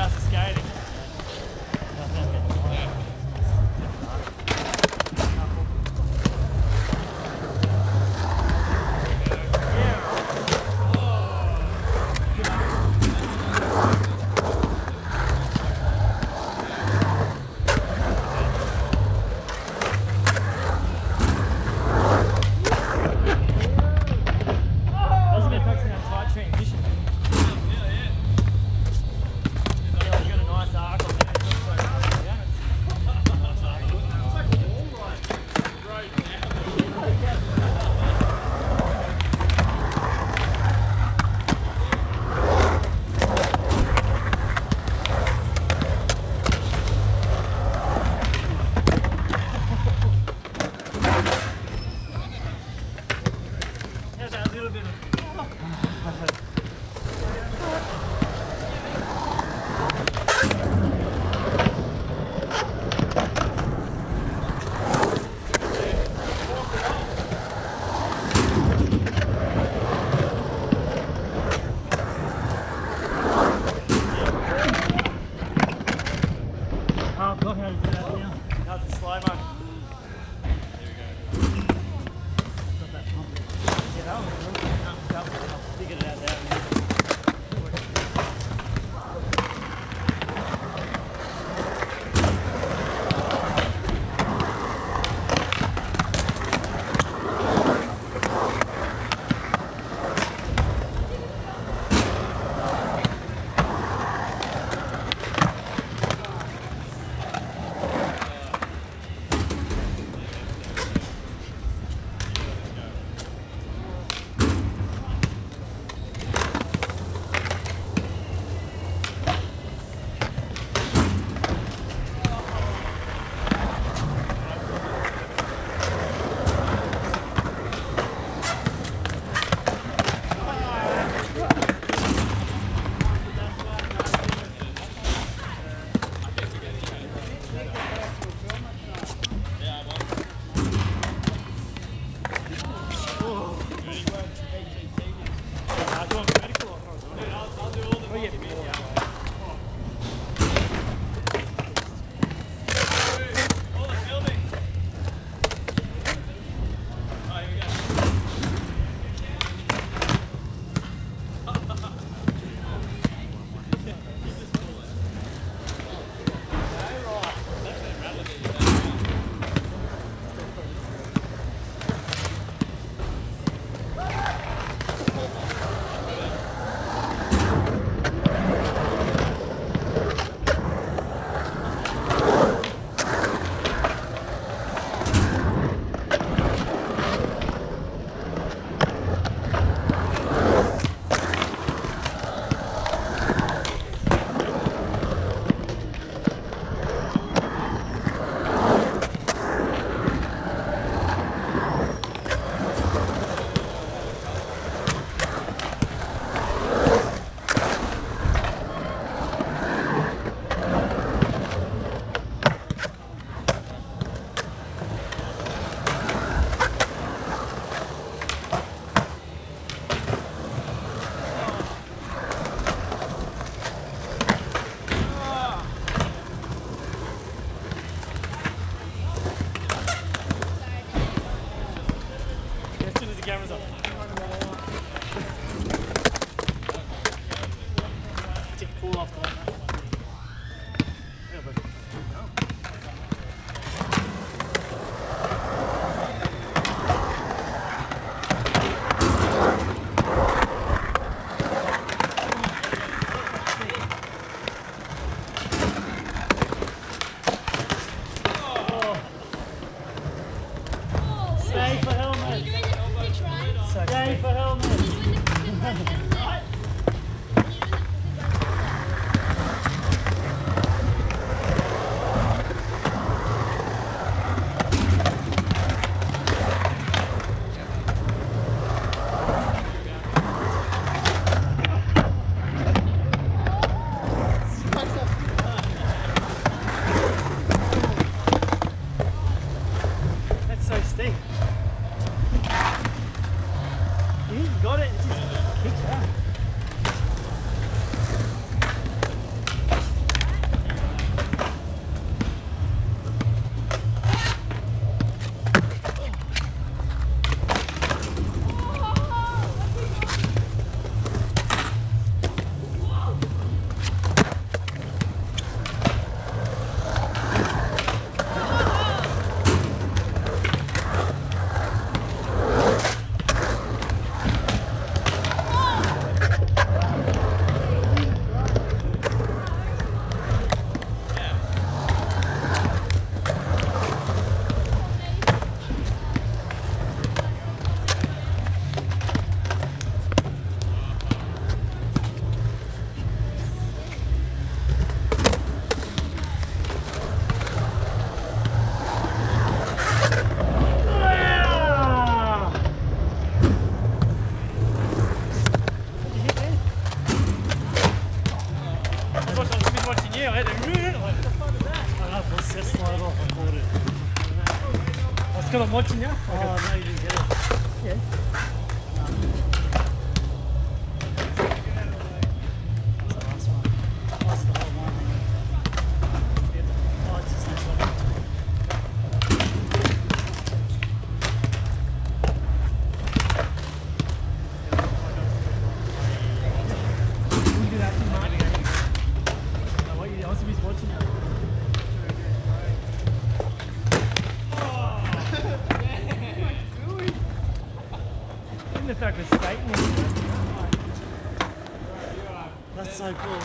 class of skating. Yeah, I had to what the fuck is that? I know, let's just slide off and caught it. That's because I'm watching you? Oh, no, you didn't get it. Yeah. That's a nice one. That's the whole one. Oh, it's just nice one. The fact we're skating. That's so cool.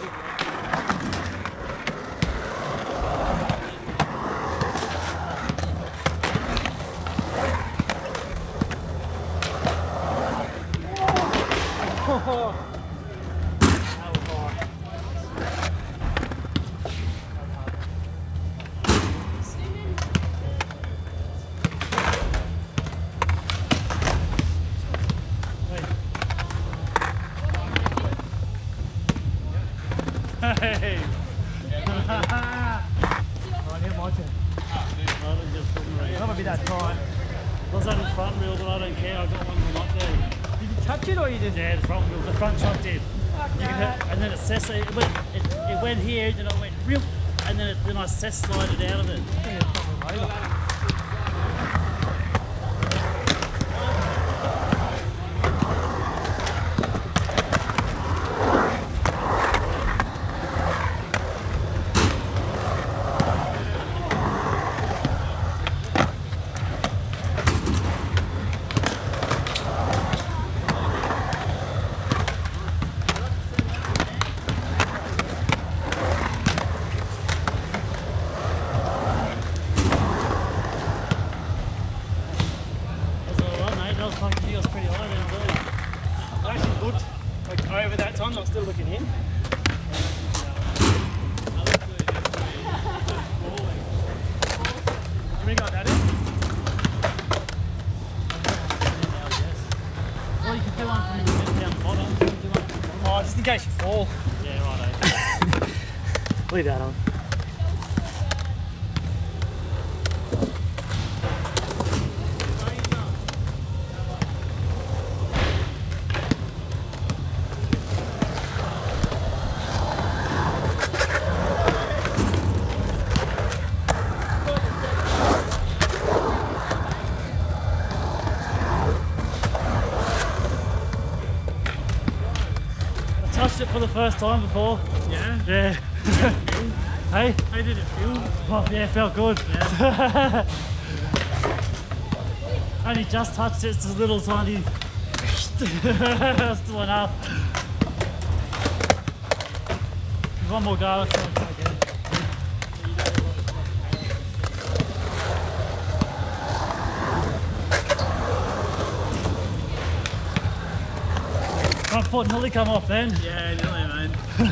Hey! Right here, my turn. It's not a bit that tight. Those on the front wheel, but I don't care. I got one from up there. Did you touch it or you didn't? Yeah, the front wheel, the front shock did. And then it says it went here, then I went real, and then I slided out of it. He was pretty high then too. I actually looked like over that time, I was still looking in. Can we got that in? Well, you can do one from down the bottom. Oh, just in case you fall. Yeah, righto. Leave that on. Touched it for the first time before. Yeah? Yeah. Hey? How did it feel? Oh, yeah, it felt good. Yeah. Only just touched it, it's a little tiny. Still enough. One more go, let's try again. Front foot nearly come off then. Yeah, nearly, man.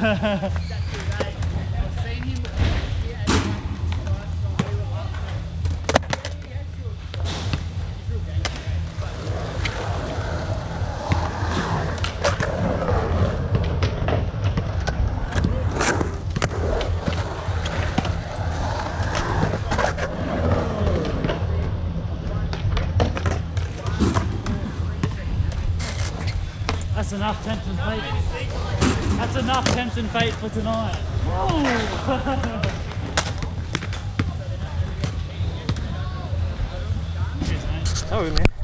That's enough tempting fate. That's enough tempting fate for tonight. Whoa! Cheers, mate. Oh, man.